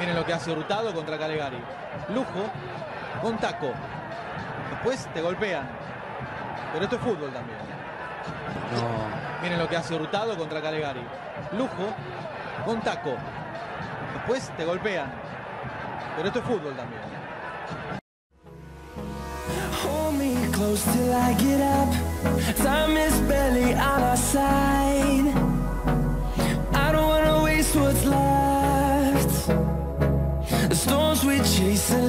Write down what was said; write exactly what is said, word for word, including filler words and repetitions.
Miren lo que hace Hurtado contra Calegari. Lujo, con taco. Después te golpean. Pero esto es fútbol también. No. Miren lo que hace Hurtado contra Calegari. Lujo, con taco. Después te golpean. Pero esto es fútbol también. Hold me close till I get up. Time is barely on our side. I don't wanna waste what's left. The storms we chase.